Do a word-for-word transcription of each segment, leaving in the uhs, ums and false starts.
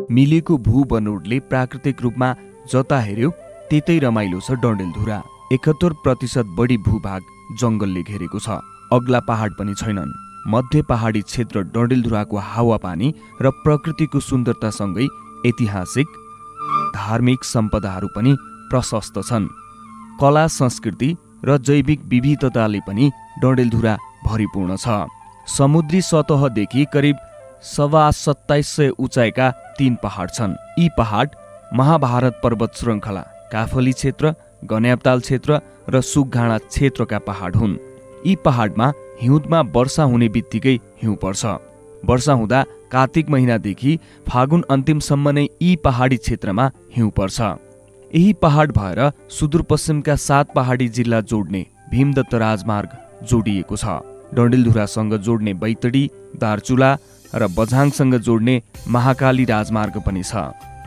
मिलेको भू बनोटले प्राकृतिक रूपमा जता हेर्यो त्यतै रमाइलो छ डडेलधुरा। एकहत्तर प्रतिशत बढी भूभाग जंगलले घेरेको छ। अग्ला पहाड पनि छैनन्। मध्य पहाडी क्षेत्र डडेलधुराको हावापानी र प्रकृतिको सुन्दरतासँगै ऐतिहासिक धार्मिक सम्पदाहरू पनि प्रशस्त छन्। कला संस्कृति र जैविक विविधताले पनि डडेलधुरा भरिपूर्ण छ। समुद्री सतहदेखि करिब सवा सत्ताइस सय उचाइका तीन पहाड छन्। यी पहाड महाभारत पर्वत श्रृङ्खला, काफली क्षेत्र, गन्याबताल क्षेत्र र सुकघाँडा क्षेत्रका पहाड हुन्। यी पहाडमा हिउँदमा वर्षा हुने बित्तिकै हिउँ पर्छ। वर्षा हुँदा कार्तिक महिनादेखि फागुन अन्तिमसम्म नै यी पहाडी क्षेत्रमा हिउँ पर्छ। यही पहाड भएर सुदूरपश्चिमका सात पहाडी जिल्ला जोड्ने भीमदत्त राजमार्ग जोडिएको छ। डडेलधुरासँग जोड्ने बैतडी, दार्चुला र बझाङसँग जोड्ने महाकाली राजमार्ग पनि छ।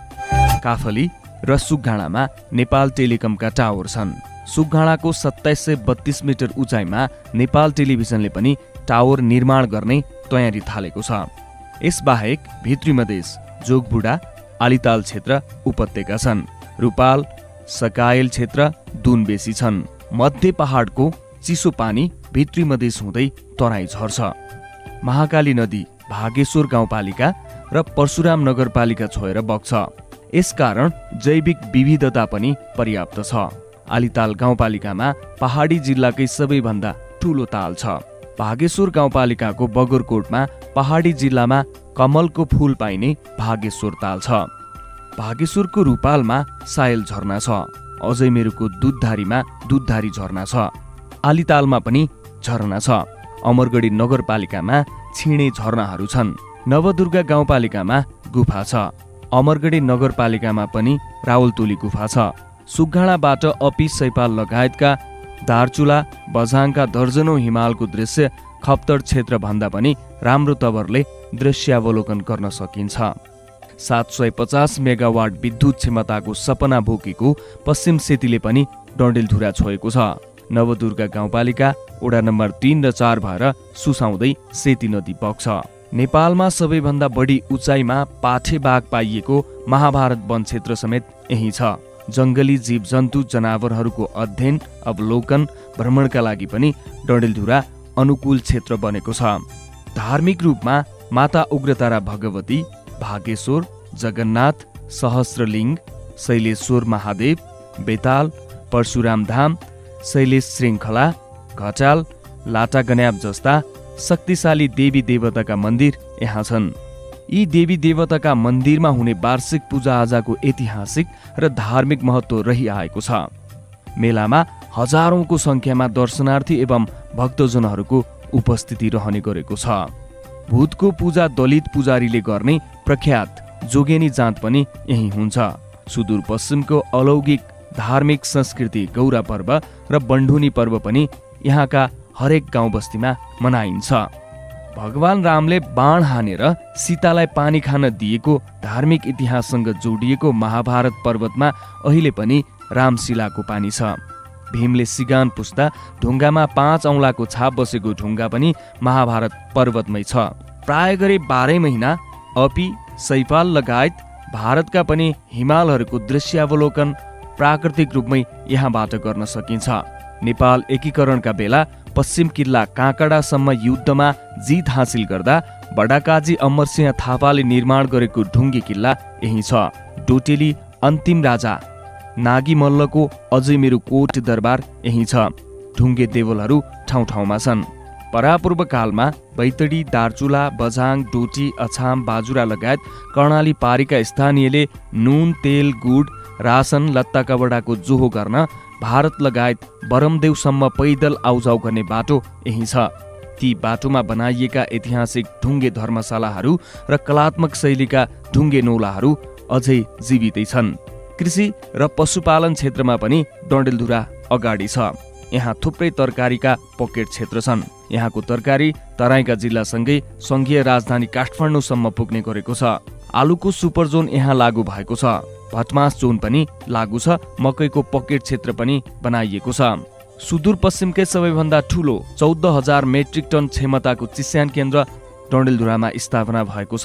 काफली र सुकघाँडामा नेपाल टेलिकमका टावर छन्। सुकघाँडाको सत्ताइस सय बत्तीस मिटर उचाइमा नेपाल टेलिभिजनले पनि टावर निर्माण गर्ने तयारी थालेको छ। यसबाहेक भित्री मधेस, जोगबुढा, आलिताल क्षेत्र उपत्यका छन्। रूपाल, सकायल क्षेत्र दुनबेसी छन्। मध्य पहाडको चिसो पानी भित्री मधेस हुँदै तराई झर्छ। महाकाली नदी भागेश्वर गाउँपालिका र परशुराम नगरपालिका छोएर बग्छ। यसकारण जैविक विविधता पनि पर्याप्त छ। आलिताल गाउँपालिकामा पहाडी जिल्लाकै सबैभन्दा ठूलो ताल छ। भागेश्वर गाउँपालिकाको बगरकोटमा पहाडी जिल्लामा कमलको फूल पाइने भागेश्वर ताल छ। भागेश्वरको रूपालमा सायल झरना छ। अजयमेरुको दुधधारीमा दुधधारी झरना छ। आलितालमा पनि झरना छ। अमरगढी नगरपालिकामा छिणे झरनाहरू छन्। नवदुर्गा गाउँपालिकामा गुफा छ। अमरगढी नगरपालिकामा पनि रावलतोली गुफा छ। सुकघाँडाबाट अपी, सैपाल लगायतका दार्चुला, बझाङका दर्जनौं हिमालको दृश्य खप्तर क्षेत्र भन्दा पनि राम्रो तवरले दृश्यावलोकन गर्न सकिन्छ। सात सय पचास मेगावाट विद्युत क्षमताको सपना बोकेको पश्चिम सेतीले पनि डडेलधुरा छोएको छ। नवदुर्गा गाउँपालिका वडा नम्बर तीन र चार भएर सुसाउँदै सेती नदी बग्छ। नेपालमा सबैभन्दा बढी उचाइमा पाठे बाघ पाइएको महाभारत वन क्षेत्र समेत यही छ। जंगली जीव जन्तु जनावरहरूको अध्ययन, अवलोकन, भ्रमणका लागि पनि डडेलधुरा अनुकूल क्षेत्र बनेको छ। धार्मिक रूपमा माता उग्रतारा भगवती, भागेश्वर, जगन्नाथ, सहस्रलिङ्ग, शैलेश्वर महादेव, बेताल, परशुराम धाम, शैलेश श्रृङ्खला, घटाल, लाटा गन्याब जस्ता शक्तिशाली देवी देवताका मन्दिर यहाँ छन्। यी देवी देवताका मन्दिरमा हुने वार्षिक पूजाआजाको ऐतिहासिक र धार्मिक महत्त्व रहिआएको छ। मेलामा हजारौंको संख्यामा दर्शनार्थी एवं भक्तजनहरूको उपस्थिति रहने गरेको छ। भूतको पूजा दलित पुजारीले गर्ने प्रख्यात जोगेनी जाँत पनि यही हुन्छ। सुदूरपश्चिमको अलौकिक धार्मिक संस्कृति गौरा पर्व र बन्ढुनी पर्व पनि यहाँका हरेक गाउँ बस्तीमा मनाइन्छ। भगवान रामले बाण हानेर सीतालाई पानी खान दिएको धार्मिक इतिहाससँग जोडिएको महाभारत पर्वतमा अहिले पनि रामशिलाको पानी छ। भीमले सिगान पुस्दा ढुङ्गामा पाँच औंलाको छाप बसेको ढुङ्गा पनि महाभारत पर्वतमै छ। प्राय गरी बाह्रै महिना अपी, सैपाल लगायत भारतका पनि हिमालहरूको दृश्यावलोकन प्राकृतिक रूपमै यहाँबाट गर्न सकिन्छ। नेपाल एकीकरणका बेला पश्चिम किल्ला काँकडासम्म युद्धमा जित हासिल गर्दा बडाकाजी अमरसिंह थापाले निर्माण गरेको ढुङ्गे किल्ला यही छ। डोटेली अन्तिम राजा नागी मल्लको अजयमेरु कोट दरबार यही छ। ढुङ्गे देवलहरू ठाउँ ठाउँमा छन्। परापूर्व कालमा बैतडी, दार्चुला, बझाङ, डोटी, अछाम, बाजुरा लगायत कर्णाली पारीका स्थानीयले नुन, तेल, गुड, रासन, लत्ता कपडाको जोहो गर्न भारत लगायत बरमदेवसम्म पैदल आउजाउ गर्ने बाटो यही छ। ती बाटोमा बनाइएका ऐतिहासिक ढुङ्गे धर्मशालाहरू र कलात्मक शैलीका ढुङ्गे नौलाहरू अझै जीवितै छन्। कृषि र पशुपालन क्षेत्रमा पनि डडेलधुरा अगाडि छ। यहाँ थुप्रै तरकारीका पकेट क्षेत्र छन्। यहाँको तरकारी तराईका जिल्लासँगै संघीय राजधानी काठमाडौँसम्म पुग्ने गरेको छ। आलुको सुपर जोन यहाँ लागू भएको छ। भटमास जोन पनि लागू छ। मकैको पकेट क्षेत्र पनि बनाइएको छ। सुदूरपश्चिमकै सबैभन्दा ठूलो चौध हजार मेट्रिक टन क्षमताको चिस्यान केन्द्र डडेलधुरामा स्थापना भएको छ।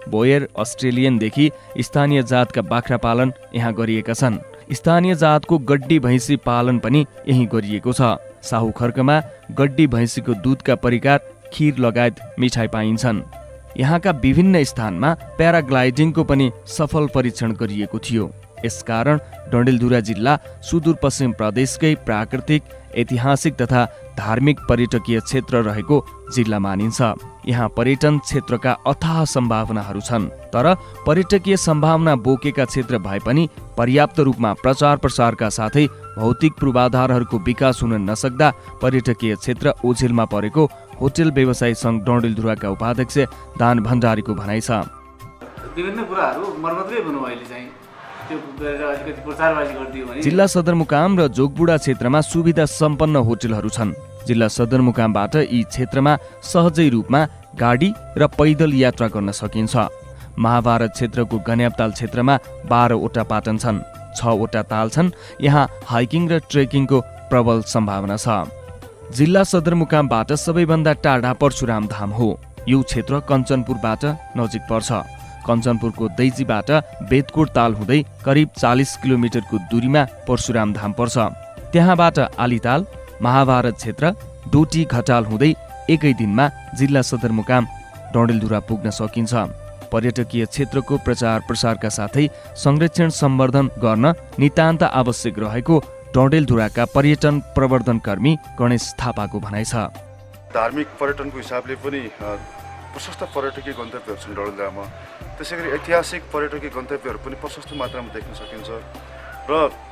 बोयर अस्ट्रेलियनदेखि स्थानीय जातका बाख्रा पालन यहाँ गरिएका छन्। स्थानीय जातको गड्डी भैँसी पालन पनि यही गरिएको छ। साहु खर्कमा गड्डी भैँसीको दुधका परिकार, खिर लगायत मिठाई पाइन्छन्। यहाँका विभिन्न स्थानमा प्याराग्लाइडिङको पनि सफल परीक्षण गरिएको थियो। यसकारण डडेलधुरा जिल्ला सुदूरपश्चिम प्रदेशकै प्राकृतिक, ऐतिहासिक तथा धार्मिक पर्यटकीय क्षेत्र रहेको जिल्ला मानिन्छ। यहाँ पर्यटन क्षेत्रका अथाह सम्भावनाहरू छन्, तर पर्यटकीय सम्भावना बोकेका क्षेत्र भए पनि पर्याप्त रूपमा प्रचार प्रसारका साथै भौतिक पूर्वाधारहरूको विकास हुन नसक्दा पर्यटकीय क्षेत्र ओझेलमा परेको होटल व्यवसायी सङ्घ डडेलधुराका उपाध्यक्ष दान भण्डारीको भनाइ छ। विभिन्न कुराहरू मर्मतकै भनौँ अहिले चाहिँ त्यो गरेर अलिकति प्रचारबाजी गरिदियो भने जिल्ला सदरमुकाम र जोगबुढा क्षेत्रमा सुविधा सम्पन्न होटलहरू छन्। जिल्ला सदरमुकामबाट यी क्षेत्रमा सहजै रूपमा गाडी र पैदल यात्रा गर्न सकिन्छ। महाभारत क्षेत्रको गन्यापताल क्षेत्रमा बाह्रवटा पाटन छन्, छवटा ताल छन्। यहाँ हाइकिङ र ट्रेकिङको प्रबल सम्भावना छ। जिल्ला सदरमुकामबाट सबैभन्दा टाढा परशुराम धाम हो। यो क्षेत्र कञ्चनपुरबाट नजिक पर्छ। कञ्चनपुरको दैजीबाट बेतकोट ताल हुँदै करिब चालिस किलोमिटरको दूरीमा परशुराम धाम पर्छ। त्यहाँबाट आलीताल, महाभारत क्षेत्र, डोटी घटाल हुँदै एकै दिनमा जिल्ला सदरमुकाम डडेलधुरा पुग्न सकिन्छ। पर्यटकीय क्षेत्रको प्रचार प्रसारका साथै संरक्षण सम्वर्धन गर्न नितान्त आवश्यक रहेको डडेलधुराका पर्यटन प्रवर्धन कर्मी गणेश थापाको भनाइ छ। धार्मिक पर्यटनको हिसाबले पनि प्रशस्त पर्यटकीय गन्तव्यहरू छन् डडेलधुरामा। त्यसैगरी ऐतिहासिक पर्यटकीय गन्तव्यहरू पनि प्रशस्त मात्रामा देख्न सकिन्छ र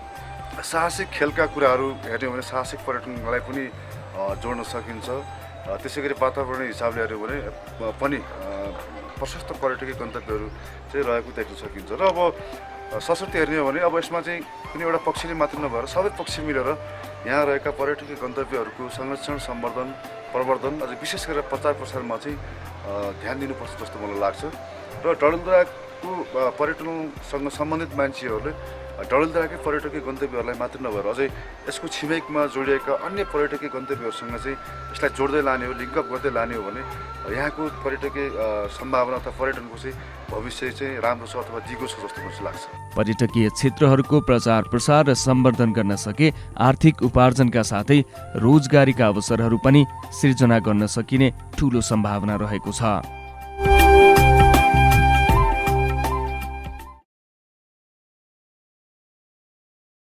साहसिक खेलका कुराहरू हेर्ने भने साहसिक पर्यटनलाई पनि जोड्न सकिन्छ। त्यसैगरी वातावरणीय हिसाबले हेर्यो भने पनि प्रशस्त पर्यटकीय गन्तव्यहरू चाहिँ रहेको देख्न सकिन्छ। र अब सशर्त हेर्ने हो भने अब यसमा चाहिँ कुनै एउटा पक्षले मात्र नभएर सबै पक्ष मिलेर यहाँ रहेका पर्यटकीय गन्तव्यहरूको संरक्षण, सम्वर्धन, प्रवर्धन, अझ विशेष गरेर प्रचार प्रसारमा चाहिँ ध्यान दिनुपर्छ जस्तो मलाई लाग्छ। र डडेलधुराको पर्यटनसँग सम्बन्धित मान्छेहरूले डडेलधुराकै पर्यटकीय गन्तव्यहरूलाई मात्र नभएर अझै यसको छिमेकमा जोडिएका अन्य पर्यटकीय गन्तव्यहरूसँग चाहिँ यसलाई जोड्दै लाने हो, लिङ्कअप गर्दै लाने हो भने यहाँको पर्यटकीय सम्भावना अथवा पर्यटनको चाहिँ भविष्य चाहिँ राम्रो छ अथवा दिगो छ जस्तो मलाई लाग्छ। पर्यटकीय क्षेत्रहरूको प्रचार प्रसार र सम्वर्धन गर्न सके आर्थिक उपार्जनका साथै रोजगारीका अवसरहरू पनि सिर्जना गर्न सकिने ठूलो सम्भावना रहेको छ।